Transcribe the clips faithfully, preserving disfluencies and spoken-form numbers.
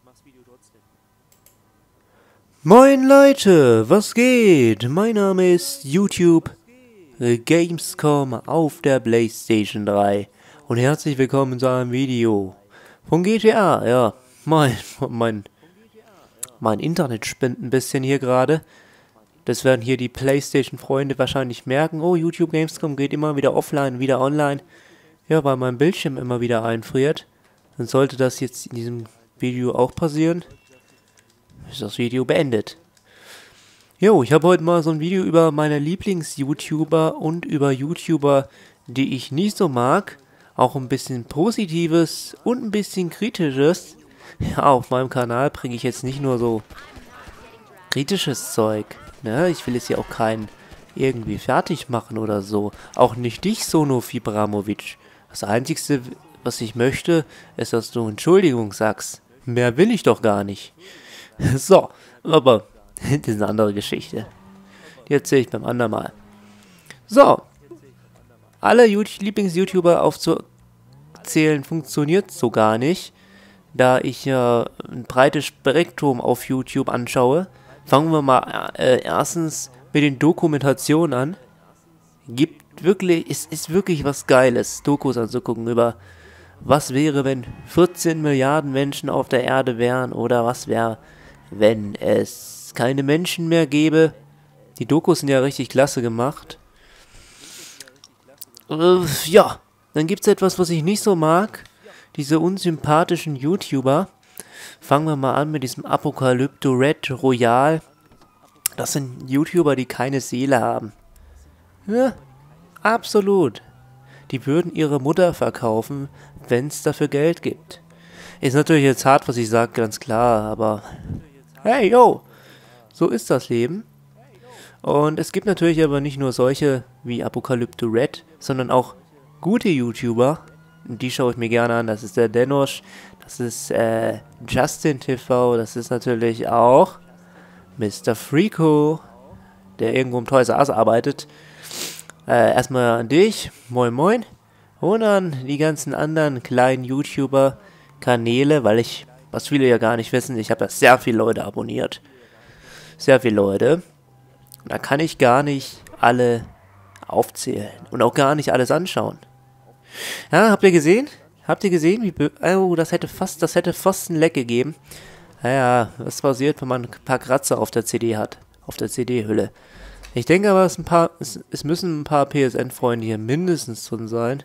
Moin Leute, was geht? Mein Name ist YouTube äh, Gamescom auf der PlayStation drei und herzlich willkommen zu einem Video von G T A. Ja, mein, mein, mein Internet spinnt ein bisschen hier gerade. Das werden hier die PlayStation-Freunde wahrscheinlich merken. Oh, YouTube Gamescom geht immer wieder offline, wieder online. Ja, weil mein Bildschirm immer wieder einfriert. Dann sollte das jetzt in diesem Video auch passieren. Ist das Video beendet. Jo, ich habe heute mal so ein Video über meine Lieblings-YouTuber und über YouTuber, die ich nicht so mag. Auch ein bisschen Positives und ein bisschen Kritisches. Ja, auf meinem Kanal bringe ich jetzt nicht nur so kritisches Zeug. Ne? Ich will jetzt hier auch keinen irgendwie fertig machen oder so. Auch nicht dich, Sono Fibramovic. Das Einzige, was ich möchte, ist, dass du Entschuldigung sagst. Mehr will ich doch gar nicht. So, aber das ist eine andere Geschichte. Die erzähle ich beim anderen Mal. So, alle Lieblings-YouTuber aufzuzählen funktioniert so gar nicht, da ich ja äh, ein breites Spektrum auf YouTube anschaue. Fangen wir mal äh, erstens mit den Dokumentationen an. Gibt wirklich, es ist wirklich was Geiles, Dokus anzugucken über was wäre, wenn vierzehn Milliarden Menschen auf der Erde wären oder was wäre, wenn es keine Menschen mehr gäbe. Die Dokus sind ja richtig klasse gemacht. Äh, ja, dann gibt es etwas, was ich nicht so mag. Diese unsympathischen YouTuber. Fangen wir mal an mit diesem Apokalypto Red Royal. Das sind YouTuber, die keine Seele haben. Ja, absolut. Die würden ihre Mutter verkaufen, wenn es dafür Geld gibt. Ist natürlich jetzt hart, was ich sage, ganz klar, aber hey, yo, so ist das Leben. Und es gibt natürlich aber nicht nur solche wie Apokalypto Red, sondern auch gute YouTuber. Die schaue ich mir gerne an. Das ist der Denosh, das ist äh, Justin T V, das ist natürlich auch Mister Freako, der irgendwo im Toys R Us arbeitet. Äh, erstmal an dich, moin moin. Und an die ganzen anderen kleinen YouTuber-Kanäle, weil ich, was viele ja gar nicht wissen, ich habe ja sehr viele Leute abonniert. Sehr viele Leute. Da kann ich gar nicht alle aufzählen und auch gar nicht alles anschauen. Ja, habt ihr gesehen? Habt ihr gesehen, wie bö oh, das hätte fast, das hätte fast ein Leck gegeben. Naja, was passiert, wenn man ein paar Kratzer auf der C D hat, auf der C D-Hülle. Ich denke aber, es, ein paar, es, es müssen ein paar P S N-Freunde hier mindestens drin sein.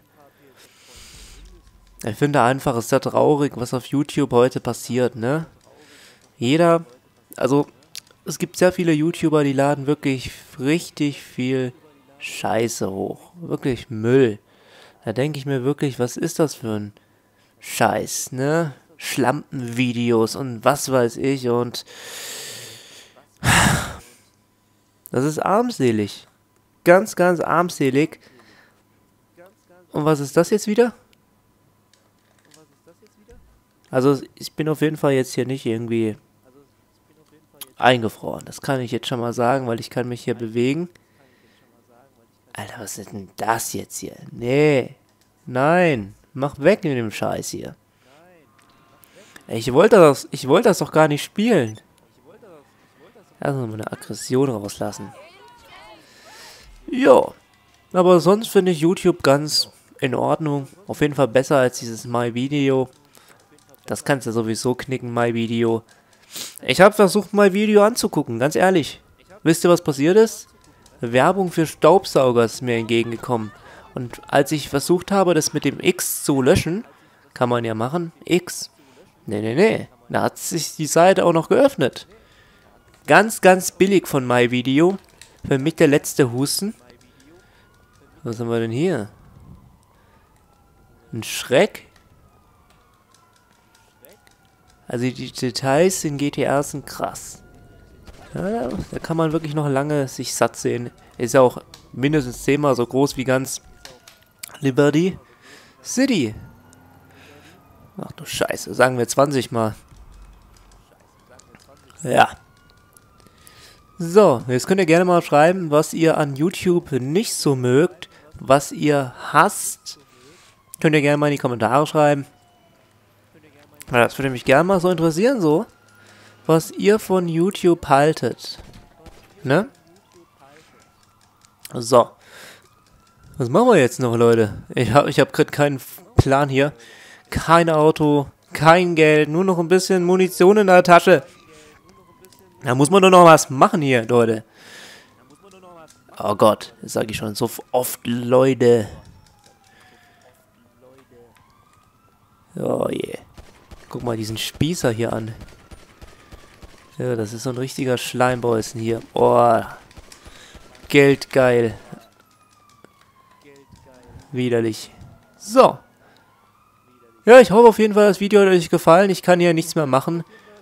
Ich finde einfach, es ist ja traurig, was auf YouTube heute passiert, ne? Jeder, also, es gibt sehr viele YouTuber, die laden wirklich richtig viel Scheiße hoch. Wirklich Müll. Da denke ich mir wirklich, was ist das für ein Scheiß, ne? Schlampenvideos und was weiß ich und das ist armselig. Ganz, ganz armselig. Und was ist das jetzt wieder? Also ich bin auf jeden Fall jetzt hier nicht irgendwie eingefroren. Das kann ich jetzt schon mal sagen, weil ich kann mich hier bewegen. Alter, was ist denn das jetzt hier? Nee. Nein. Mach weg mit dem Scheiß hier. Ich wollte das, ich wollte das doch gar nicht spielen. Also meine Aggression rauslassen. Ja. Aber sonst finde ich YouTube ganz in Ordnung. Auf jeden Fall besser als dieses MyVideo. Das kannst du sowieso knicken, MyVideo. Ich habe versucht, MyVideo anzugucken, ganz ehrlich. Wisst ihr, was passiert ist? Werbung für Staubsauger ist mir entgegengekommen. Und als ich versucht habe, das mit dem X zu löschen, kann man ja machen, X. Nee, nee, nee. Da hat sich die Seite auch noch geöffnet. Ganz, ganz billig von MyVideo. Für mich der letzte Husten. Was haben wir denn hier? Ein Schreck? Also die Details in G T A sind krass. Ja, da kann man wirklich noch lange sich satt sehen. Ist ja auch mindestens zehnmal so groß wie ganz Liberty City. Ach du Scheiße, sagen wir zwanzig Mal. Ja. So, jetzt könnt ihr gerne mal schreiben, was ihr an YouTube nicht so mögt, was ihr hasst. Könnt ihr gerne mal in die Kommentare schreiben. Ja, das würde mich gerne mal so interessieren, so. Was ihr von YouTube haltet. Ne? So. Was machen wir jetzt noch, Leute? Ich habe ich hab gerade keinen Plan hier. Kein Auto, kein Geld, nur noch ein bisschen Munition in der Tasche. Da muss man doch noch was machen hier, Leute. Oh Gott, das sage ich schon so oft, Leute. Oh je. Yeah. Guck mal diesen Spießer hier an. Ja, das ist so ein richtiger Schleimbolzen hier. Oh. Geldgeil. Widerlich. So. Ja, ich hoffe auf jeden Fall, das Video hat euch gefallen. Ich kann hier nichts mehr machen.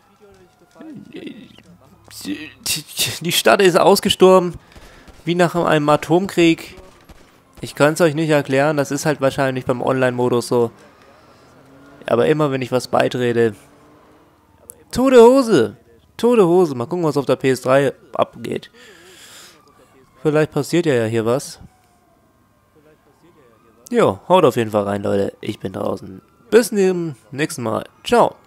Die Stadt ist ausgestorben. Wie nach einem Atomkrieg. Ich kann es euch nicht erklären. Das ist halt wahrscheinlich beim Online-Modus so. Aber immer, wenn ich was beitrete. Tote Hose. Tote Hose. Mal gucken, was auf der P S drei abgeht. Vielleicht passiert ja hier was. Jo, haut auf jeden Fall rein, Leute. Ich bin draußen. Bis zum nächsten Mal. Ciao.